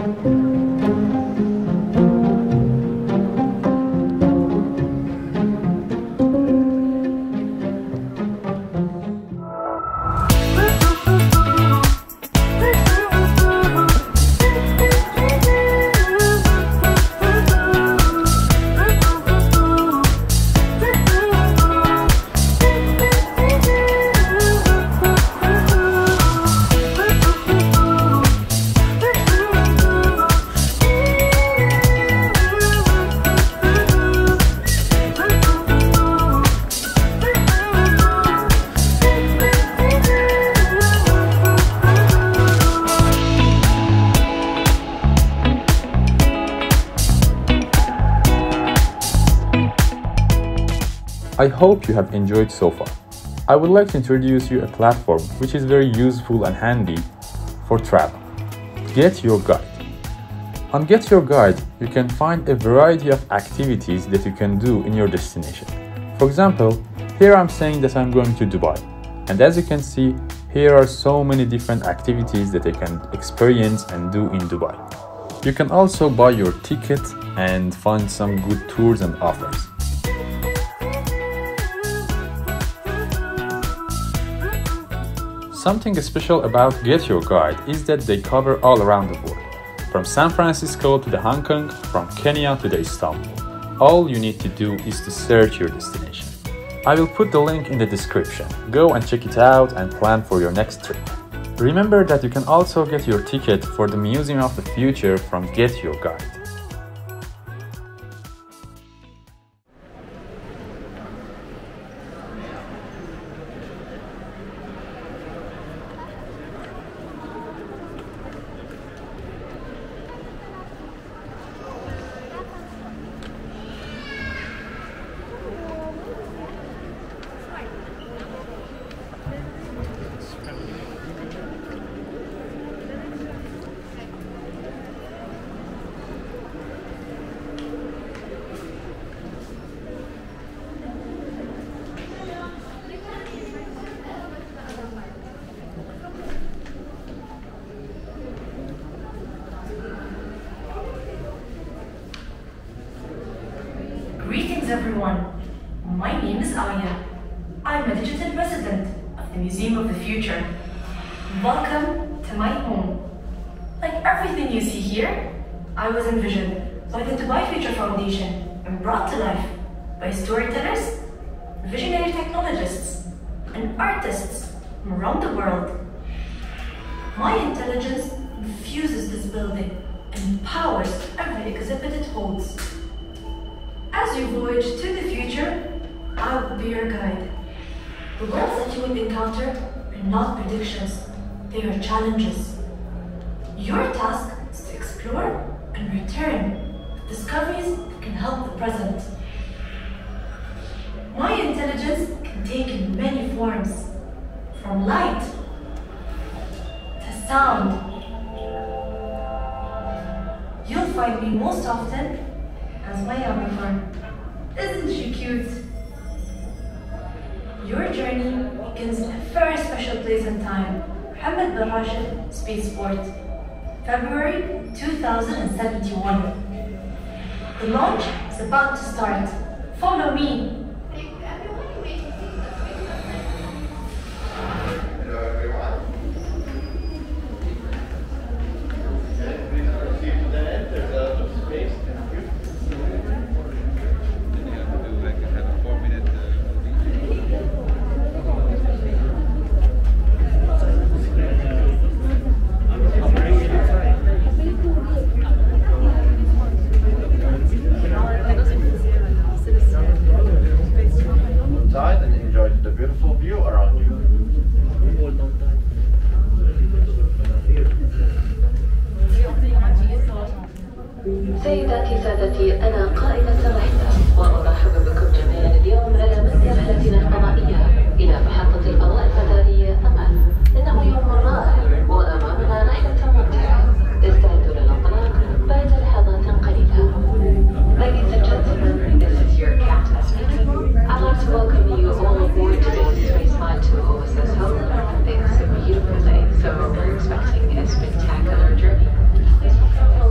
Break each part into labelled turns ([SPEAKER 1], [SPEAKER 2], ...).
[SPEAKER 1] I hope you have enjoyed so far. I would like to introduce you a platform which is very useful and handy for travel. Get Your Guide. On Get Your Guide, you can find a variety of activities that you can do in your destination. For example, here I'm saying that I'm going to Dubai. And as you can see, here are so many different activities that you can experience and do in Dubai. You can also buy your ticket and find some good tours and offers. Something special about Get Your Guide is that they cover all around the world, from San Francisco to the Hong Kong, from Kenya to the Istanbul. All you need to do is to search your destination. I will put the link in the description. Go and check it out and plan for your next trip. Remember that you can also get your ticket for the Museum of the Future from Get Your Guide.
[SPEAKER 2] Greetings everyone, my name is Aya. I'm a digital resident of the Museum of the Future. Welcome to my home. Like everything you see here, I was envisioned by the Dubai Future Foundation and brought to life by storytellers, visionary technologists, and artists from around the world. My intelligence infuses this building and powers every exhibit it holds. As you voyage to the future, I will be your guide. The worlds that you will encounter are not predictions, they are challenges. Your task is to explore and return with discoveries that can help the present. My intelligence can take in many forms, from light to sound. You'll find me most often as my avatar. Isn't she cute? Your journey begins in a very special place and time, Mohammed bin Rashid Spaceport, February 2071. The launch is about to start. Follow me.
[SPEAKER 3] And enjoy the beautiful view around you.
[SPEAKER 4] سيداتي سادتي أنا قائدة الرحلة وأرحب بكم جميعا اليوم على مثل رحلتنا الفضائية إلى محطة الفضاء الفضائية أمان. إنه يوم رائع وأمامنا رحلة ممتعة. استعدوا للانطلاق بعد لحظات قليلة. Ladies and gentlemen, this is your captain speaking. I'd like to welcome you all aboard today's spaceflight to OSS Home. It's a beautiful day, so we're expecting a spectacular journey.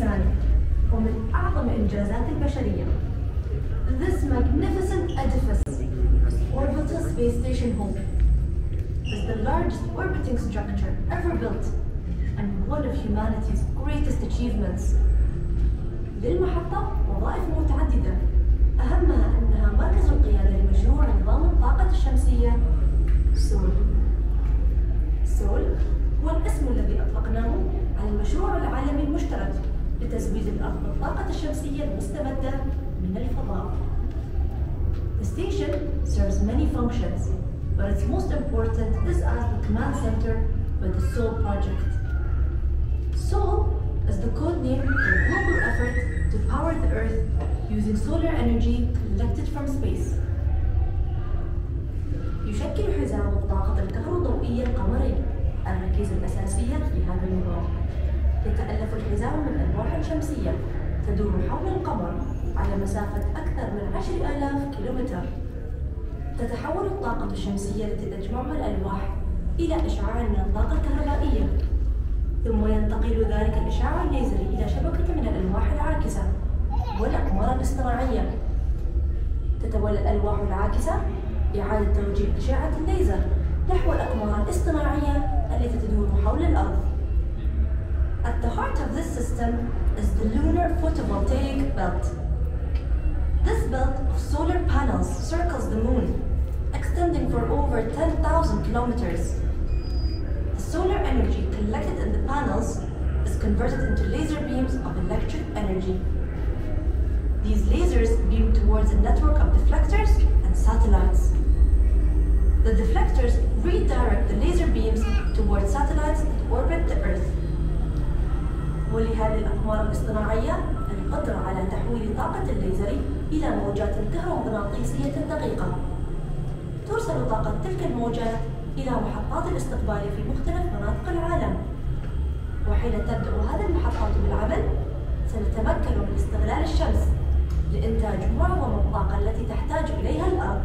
[SPEAKER 2] الإنسان ومن أعظم إنجازات البشرية. This magnificent edifice, orbital space station home, is the largest orbiting structure ever built and one of humanity's greatest achievements. للمحطة وظائف متعددة، أهمها أنها مركز القيادة لمشروع نظام الطاقة الشمسية سول. سول هو الاسم الذي أطلقناه على المشروع العالمي المشترك لتزويد الأرض بالطاقة الشمسية المستمدة من الفضاء. The station serves many functions, but its most important is as the command center for the SOL project. SOL is the code name for a global effort to power the Earth using solar energy collected from space. يشكل حزام الطاقة الكهروضوئية القمري الركيزة الأساسية في هذا النظام. يتألف الحزام من ألواح شمسية تدور حول القمر على مسافة أكثر من 10,000 كيلومتر. تتحول الطاقة الشمسية التي تجمعها الألواح إلى إشعاع من الطاقة الكهربائية، ثم ينتقل ذلك الإشعاع الليزري إلى شبكة من الألواح العاكسة والأقمار الاصطناعية. تتولى الألواح العاكسة إعادة توجيه أشعة الليزر نحو الأقمار الاصطناعية التي تدور حول الأرض. At the heart of this system is the lunar photovoltaic belt. This belt of solar panels circles the moon, extending for over 10,000 kilometers. The solar energy collected in the panels is converted into laser beams of electric energy. These lasers beam towards a network of deflectors and satellites. The deflectors redirect the laser beams towards satellites that orbit the Earth. ولهذه الأقمار الاصطناعية القدرة على تحويل طاقة الليزر إلى موجات كهرومغناطيسية دقيقة. ترسل طاقة تلك الموجات إلى محطات الاستقبال في مختلف مناطق العالم. وحين تبدأ هذه المحطات بالعمل، سنتمكن من استغلال الشمس لإنتاج معظم الطاقة التي تحتاج إليها الأرض.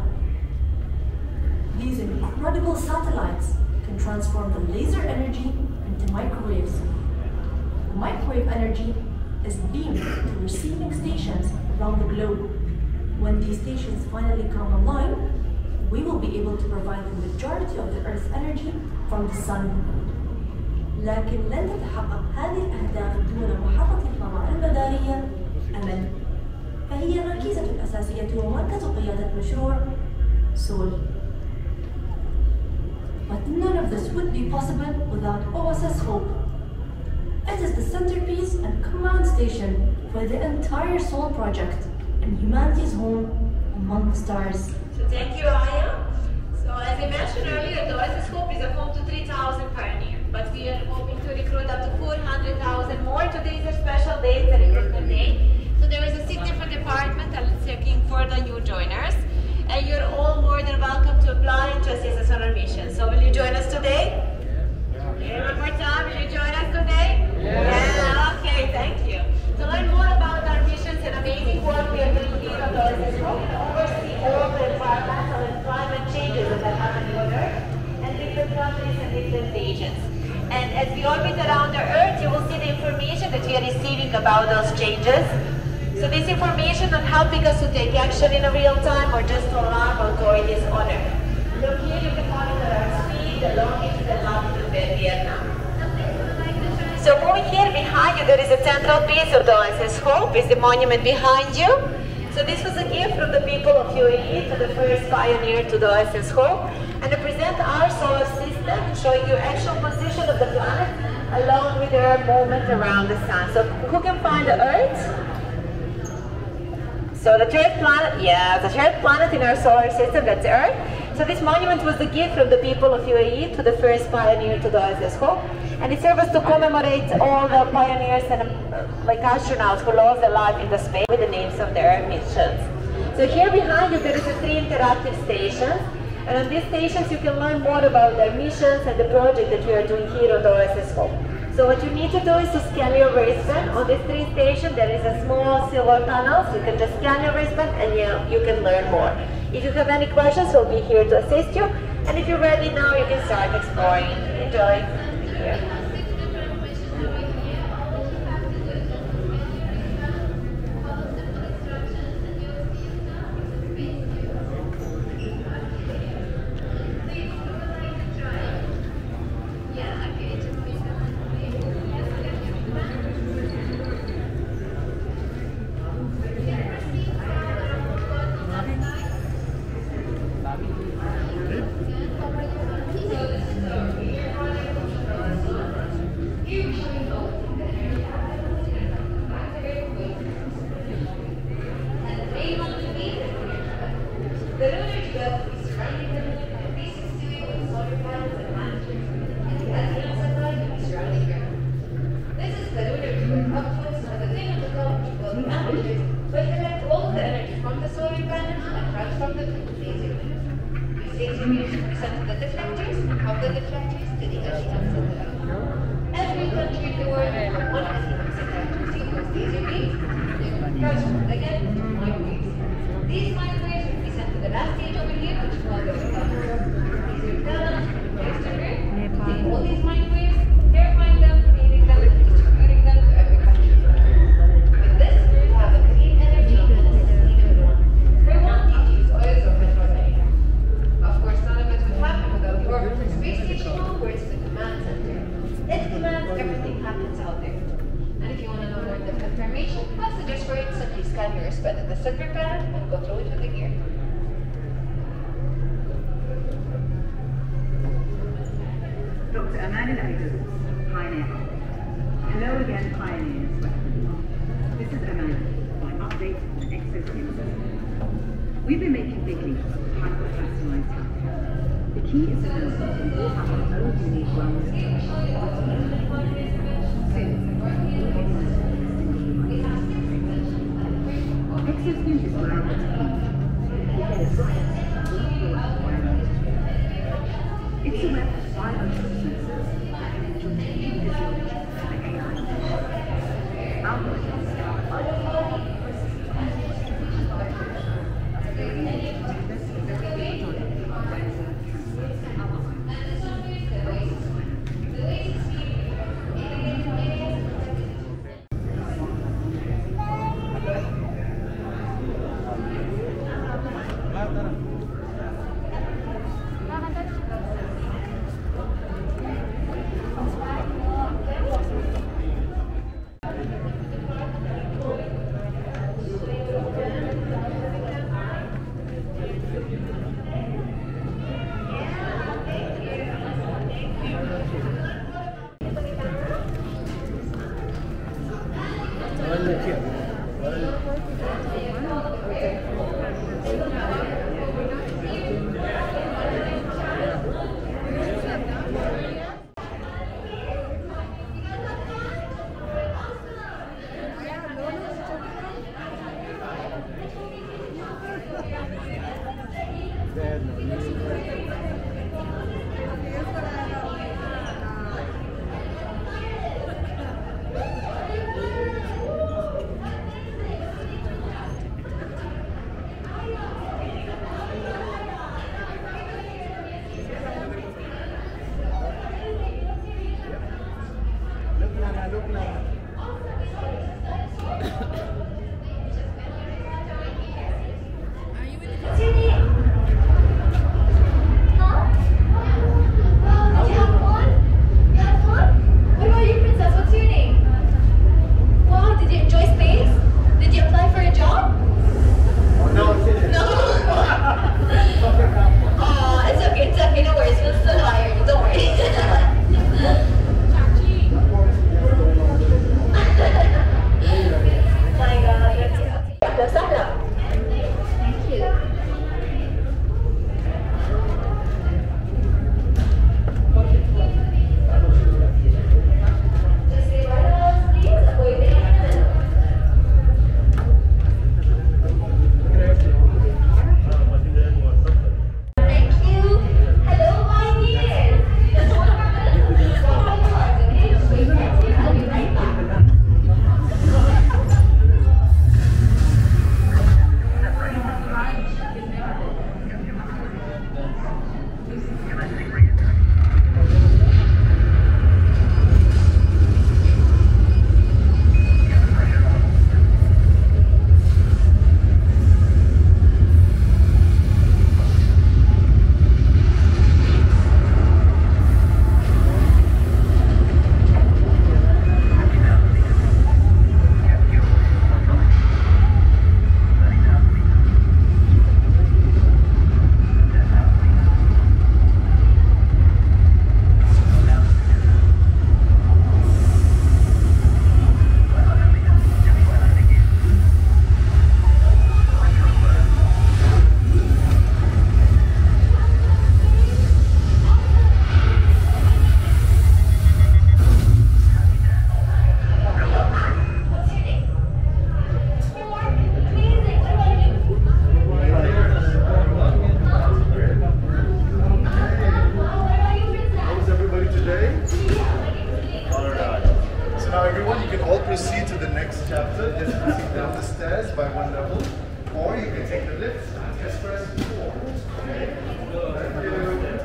[SPEAKER 2] These incredible satellites can transform the laser energy into microwaves. The microwave energy is beamed to receiving stations around the globe. When these stations finally come online, we will be able to provide the majority of the Earth's energy from the sun. لكن لن تتحقق هذه الأهداف دون محطة الفضاء المدارية أمل، فهي الركيزة الأساسية ومركز قيادة مشروع سول. But none of this would be possible without OSS Hope. It is the centerpiece and command station for the entire SOL project and humanity's home among the stars.
[SPEAKER 5] So thank you, Aya. So as I mentioned earlier, the OSS Hope is a home to 3,000 pioneers, but we are hoping to recruit up to 400,000 more. Today is a special day, it's the recruitment day. So there is a 6 different departments that are looking for the new joiners. And you're all more than welcome to apply to assist us on our mission. So will you join us today? Yeah. One more time, will you join us today? Yeah. Okay, thank you. To learn more about our missions and amazing work we are doing here on the OSS Hope and oversee all the environmental and climate changes that happen on Earth and different countries and different regions. And as we orbit around the Earth, you will see the information that we are receiving about those changes. So this information on helping us to take action in a real time or just to alarm authorities on it. Look here, you can monitor our speed, the longitude and latitude where we are now. So moving here behind you, there is a central piece of the OSS Hope, is the monument behind you. So this was a gift from the people of UAE to the first pioneer to the OSS Hope, and to present our solar system, showing you actual position of the planet along with their movement around the sun. So who can find the Earth? So the third planet, the third planet in our solar system, that's Earth. So this monument was the gift from the people of UAE to the first pioneer to the OSS Hope, and it serves to commemorate all the pioneers and like astronauts who lost their life in the space with the names of their missions. So here behind you there is 3 interactive stations, and on these stations you can learn more about their missions and the project that we are doing here on the OSS Hope. So what you need to do is to scan your wristband. On these 3 stations there is a small silver panel, so you can just scan your wristband and you can learn more. If you have any questions, we'll be here to assist you. And if you're ready now, you can start exploring. Enjoy. Here. the factories to the every country in the world has one factory. These are bees. First, again, microwaves. These microwaves will be sent to the last stage over here, which is called the recovery. These are done, take all these microwaves, purifying them, cleaning them, and distributing them to every country. With this, we have a clean energy and a sustainable one. We won't need to use oils or petrol anymore. Of course, none of it would happen without the orbital space station, where it's the command center. It commands everything happens out there. And if you want to know more in-depth information, I suggest for you to simply scan your wristband at the silver pad and go through it with the gear.
[SPEAKER 6] Dr. Amanda Davis, Pioneer. Hello again, Pioneers. This is Amanda, my update on the exoskeleton system. We've been making big leaps to hyper-personalized healthcare. The key is to know that we all have our own unique wellness exoskeleton is allowed to it's a web of 500 sensors and your daily physiology and AI. Algorithms
[SPEAKER 3] proceed to the next chapter, just proceed down the stairs by one level, or you can take the lift, just press 4. Okay? Thank you.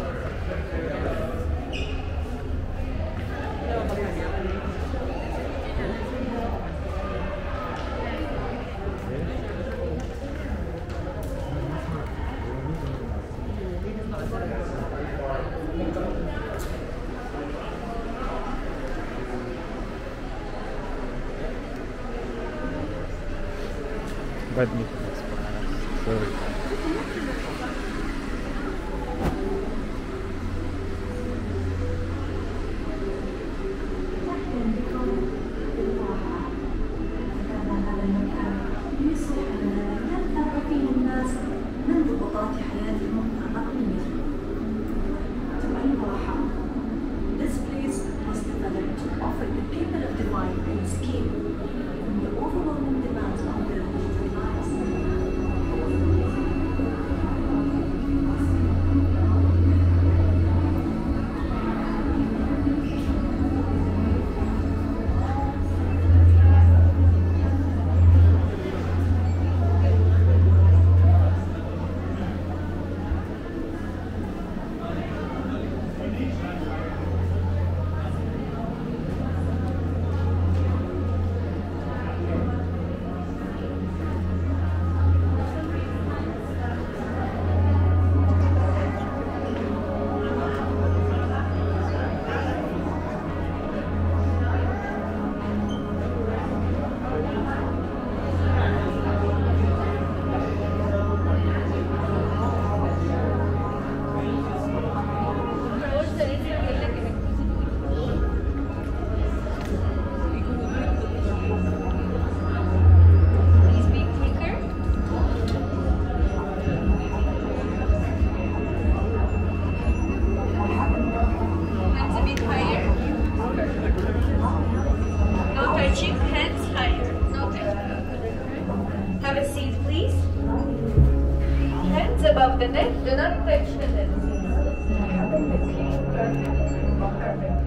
[SPEAKER 2] This place was developed to offer the people of Dubai an escape from the overwhelming demands of their daily lives.
[SPEAKER 5] Above the neck, do not touch the neck. Perfect.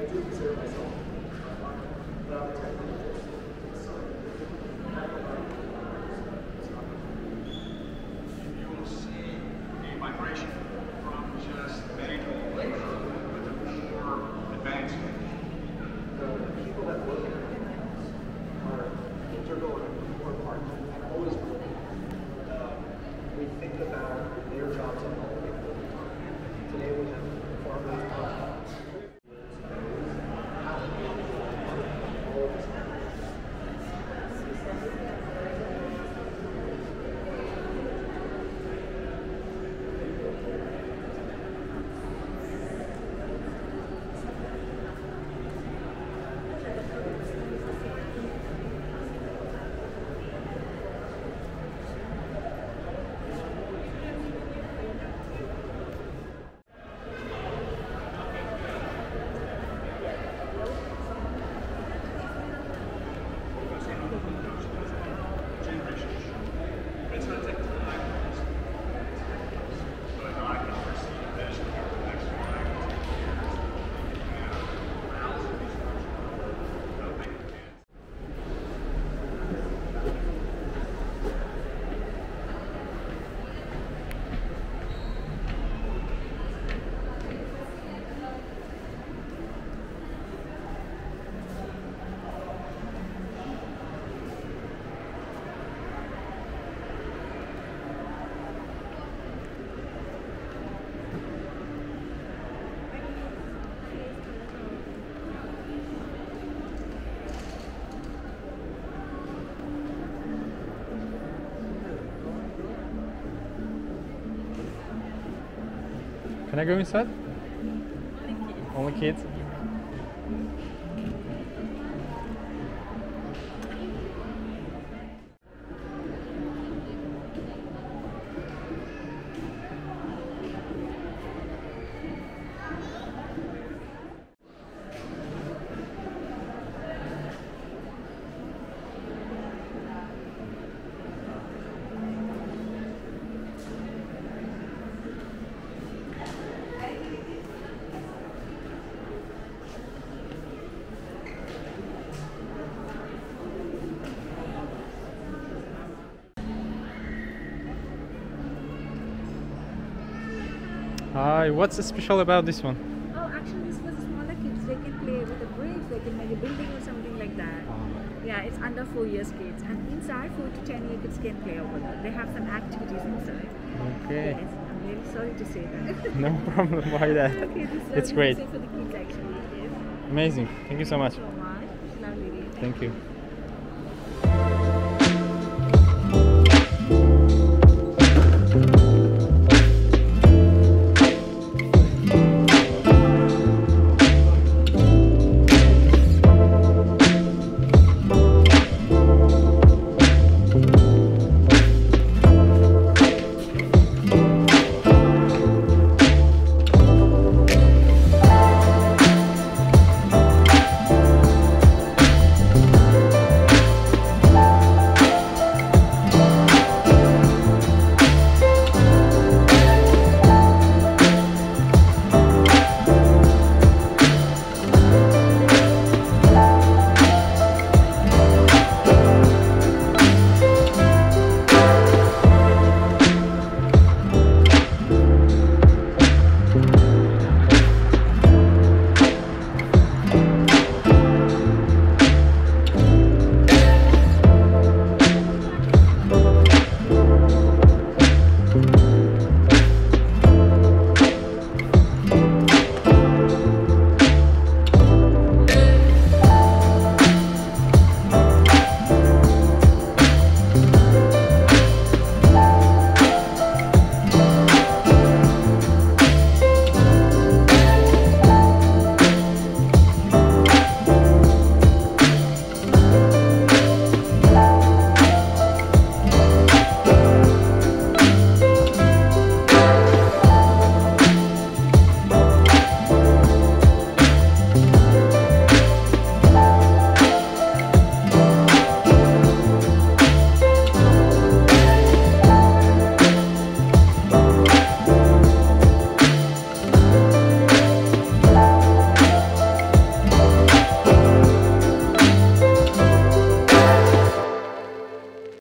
[SPEAKER 7] do consider myself but I'm technically
[SPEAKER 8] You will see a migration from just manual labor to more advanced.
[SPEAKER 7] the people that work in it are integral and important part and always will be. We think about their jobs and all the people. Today we have farmers.
[SPEAKER 1] Can I go inside? Only kids? Hi, what's special about this one?
[SPEAKER 9] Oh, actually, this was smaller kids. They can play with the bricks, they can make a building or something like that. Yeah, it's under 4 years kids. And inside, 4 to 10 year kids can play over there. They have some activities inside.
[SPEAKER 1] Okay.
[SPEAKER 9] Yes, I'm really sorry to say that.
[SPEAKER 1] No problem, why that?
[SPEAKER 9] Okay, this
[SPEAKER 1] It's great.
[SPEAKER 9] safe for the kids actually. Yes.
[SPEAKER 1] Amazing, thank you so much.
[SPEAKER 9] Thank you so much. Lovely day.
[SPEAKER 1] Thank you.